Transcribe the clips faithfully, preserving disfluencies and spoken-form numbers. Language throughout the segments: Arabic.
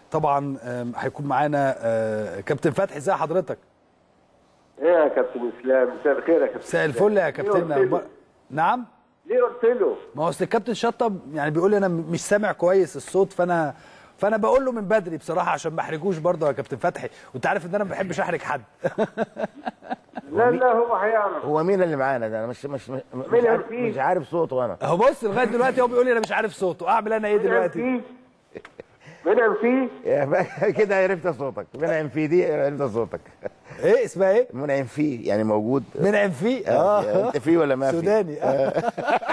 طبعا هيكون معانا كابتن فتحي. ازي حضرتك؟ ايه يا كابتن اسلام؟ مساء الخير يا كابتن. مساء الفل يا كابتن. نعم. ليه قلت له؟ ما هو اصل الكابتن شطب يعني بيقول لي انا مش سامع كويس الصوت، فانا فانا بقول له من بدري بصراحه عشان ما احرجوش برضه يا كابتن فتحي، وانت عارف ان انا ما بحبش احرج حد. لا لا هو هيعرف. هو مين اللي معانا ده؟ انا مش مش مش, مش, عارف, مش عارف صوته انا. اهو بص لغايه دلوقتي هو بيقول لي انا مش عارف صوته، اعمل انا ايه دلوقتي؟ منعم فيه كده عرفت صوتك. منعم فيه دي عرفت صوتك. ايه اسمها ايه؟ منعم فيه يعني موجود. منعم فيه اه انت فيه ولا ما فيه؟ سوداني. اه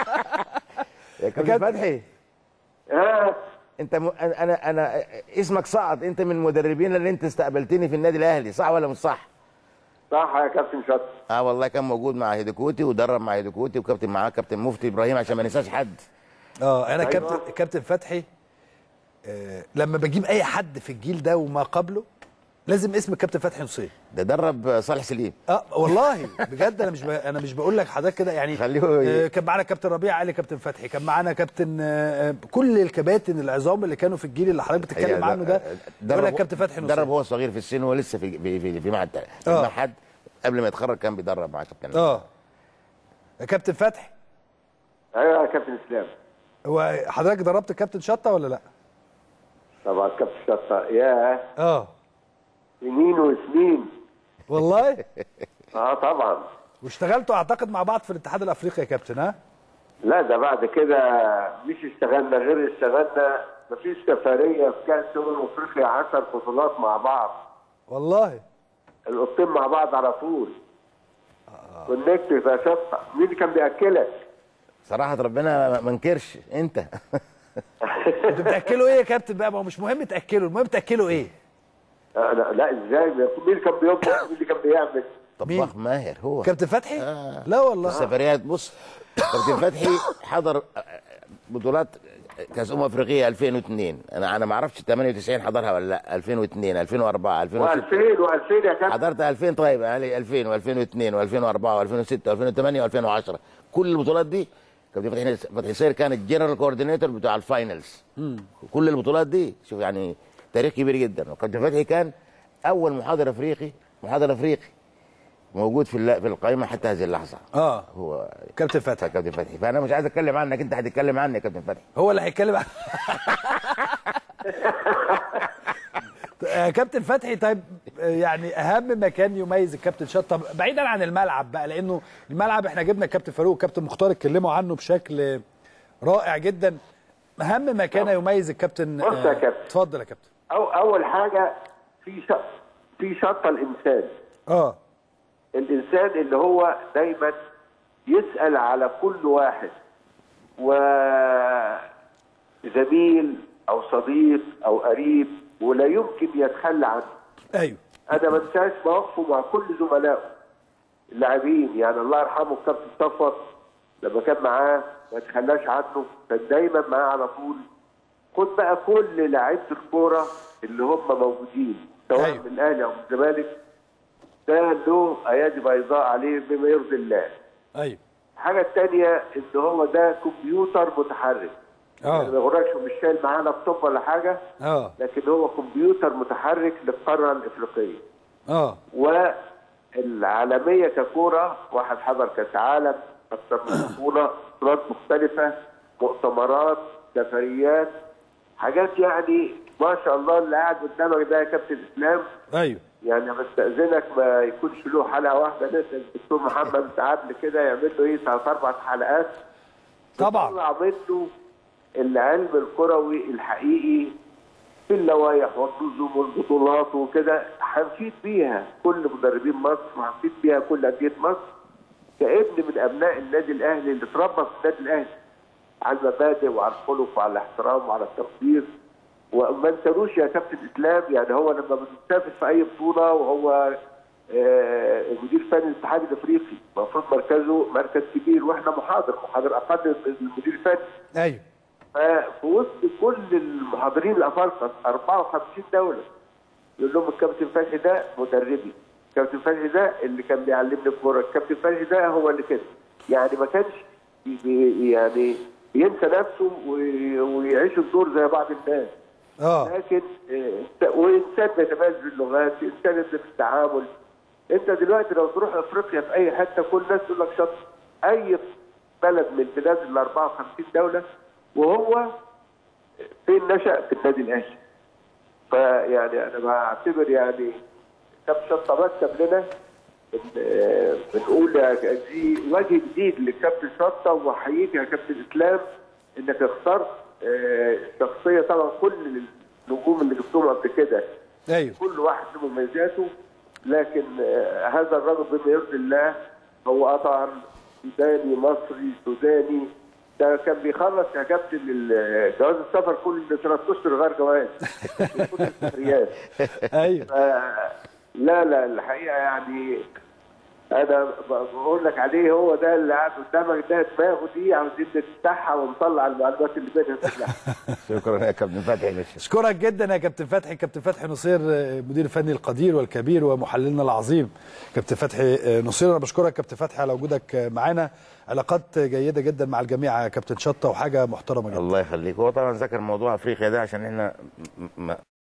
يا كابتن فتحي. اه انت م... انا انا اسمك صعد، انت من المدربين اللي انت استقبلتني في النادي الاهلي، صح ولا مش صح؟ صح يا كابتن شط. اه والله كان موجود مع هيديكوتي ودرب مع هيديكوتي، وكابتن معاه كابتن مفتي ابراهيم عشان ما ننساش حد. اه انا كابتن كابتن فتحي. آه لما بجيب اي حد في الجيل ده وما قبله لازم اسم الكابتن فتحي نصير. ده درب صالح سليم. اه والله بجد انا مش ب... انا مش بقول لك حضرتك كده يعني. خليه آه كان معانا كابتن ربيع علي، كابتن فتحي، كان معانا كابتن آه كل الكباتن العظام اللي كانوا في الجيل اللي حضرتك بتتكلم عنه ده. بقول لك كابتن فتحي نصير درب هو صغير في السن، هو لسه في في في, في معهد في المعهد قبل ما يتخرج كان بيدرب مع كابتن. اه يا كابتن فتحي. ايوه يا كابتن اسلام. هو حضرتك دربت الكابتن شطه ولا لا؟ طبعا كابتن شطه. ياه اه سنين وسنين والله. اه طبعا. واشتغلتوا اعتقد مع بعض في الاتحاد الافريقي يا كابتن. ها لا ده بعد كده مش اشتغلنا، غير اشتغلنا مفيش سفريه في كاس امم افريقيا عشر بطولات مع بعض والله. القطين مع بعض على طول. كونكت يا شطه. مين اللي كان بياكلك؟ صراحه ربنا ما انكرش انت. انتوا بتاكلوا ايه يا كابتن بقى؟ ما هو مش مهم تاكلوا، المهم تاكلوا ايه؟ لا لا ازاي؟ مين اللي كان بيطبخ؟ مين اللي كان بيعمل؟ طباخ ماهر هو كابتن فتحي؟ آه. لا والله. السفريات بص، كابتن فتحي حضر بطولات كاس امم افريقيا ألفين واثنين، انا انا ما اعرفش ثمانية وتسعين حضرها ولا لا، ألفين واثنين ألفين وأربعة ألفين وستة و2000 و2000 يا كابتن. حضرت ألفين. طيب يعني ألفين وألفين واثنين وألفين وأربعة وألفين وستة وألفين وثمانية وألفين وعشرة كل البطولات دي كابتن فتحي فتحي سير كان الجنرال كوردينيتور بتاع الفاينلز. كل البطولات دي شوف يعني تاريخ كبير جدا. وكابتن فتحي كان اول محاضر افريقي محاضر افريقي موجود في في القائمه حتى هذه اللحظه. اه هو كابتن فتحي. كابتن فتحي. فانا مش عايز اتكلم عنك، انت هتتكلم عني يا كابتن فتحي. هو اللي هيتكلم عن كابتن فتحي. طيب يعني اهم مكان يميز الكابتن شطه بعيدا عن الملعب بقى، لانه الملعب احنا جبنا الكابتن فاروق والكابتن مختار اتكلموا عنه بشكل رائع جدا. اهم مكان يميز الكابتن. بص يا كابتن. اتفضل يا كابتن. أو اول حاجه في شط في شطه الانسان. اه الانسان اللي هو دايما يسال على كل واحد، وزميل او صديق او قريب، ولا يمكن يتخلى عنه. ايوه انا ما انساش مواقفه مع كل زملائه اللاعبين. يعني الله يرحمه الكابتن صفوت لما كان معاه ما تخلاش عنه، كان دايما معاه على طول. خد بقى كل لاعيبه الكوره اللي هم موجودين سواء أيوه. من الاهلي او من الزمالك، ده له ايادي بيضاء عليه بما يرضي الله. ايوه. الحاجه الثانيه ان هو ده كمبيوتر متحرك. اه يعني ما يغركش مش شايل معاه لابتوب ولا حاجه، اه لكن هو كمبيوتر متحرك للقاره الافريقيه. اه والعالميه ككوره، واحد حضر كاس عالم، اكثر من بطوله، بطولات مختلفه، مؤتمرات، سفريات، حاجات يعني ما شاء الله. اللي قاعد قدامك ده يا كابتن اسلام ايوه يعني بستأذنك ما يكونش له حلقه واحده، نسال الدكتور محمد سعد كده يعمل له ايه ثلاث اربع حلقات طبعا. يطلع منه العلم الكروي الحقيقي في اللوائح والنظم والبطولات وكده. هنفيد بيها كل مدربين مصر، وهنفيد بيها كل انديه مصر كابن من ابناء النادي الاهلي اللي اتربى في النادي الاهلي على المبادئ وعلى الخلق وعلى الاحترام وعلى التقدير. وما انسالوش يا كابتن اسلام، يعني هو لما بنسافر في اي بطوله وهو آه مدير فني الاتحاد الافريقي، المفروض مركزه مركز كبير، واحنا محاضر محاضر اقل من المدير الفني. ايوه. ففي وسط كل المحاضرين الافارقه أربعة وخمسين دوله يقول لهم الكابتن فتحي ده مدربي، الكابتن فتحي ده اللي كان بيعلمني الكوره، الكابتن فتحي ده هو اللي كده. يعني ما كانش يعني ينسى نفسه ويعيش الدور زي بعض الناس. اه لكن آه، وانسان بيتميز باللغات، انسان في التعامل. انت دلوقتي لو تروح افريقيا في اي حته كل الناس تقول لك شط اي بلد من البلاد ال أربعة وخمسين دوله، وهو فين نشأ؟ في النادي الاهلي. فيعني انا بعتبر يعني كابتن شطه مكتب لنا، بنقول دي وجه جديد للكابتن شطه، واحييك يا كابتن اسلام انك اخترت شخصيه. طبعا كل النجوم اللي جبتهم قبل كده ايوه كل واحد له مميزاته، لكن هذا الرجل بما يرضي الله هو طبعا سوداني مصري سوداني، ده كان بيخلص يا كابتن جواز السفر كل ثلاث اشهر غير جواز كل السفريات. ايوه لا لا الحقيقه يعني انا بقول لك عليه، هو ده اللي قاعد قدامك، ده دماغه دي عاوزين نفتحها ونطلع المعلومات اللي بينها كلها. شكرا يا كابتن فتحي. اشكرك جدا يا كابتن فتحي. كابتن فتحي نصير مدير الفني القدير والكبير ومحللنا العظيم كابتن فتحي نصير. انا بشكرك كابتن فتحي على وجودك معانا. علاقات جيده جدا مع الجميع يا كابتن شطه وحاجه محترمه جدا. الله يخليك. هو طبعا ذكر موضوع افريقيا ده عشان احنا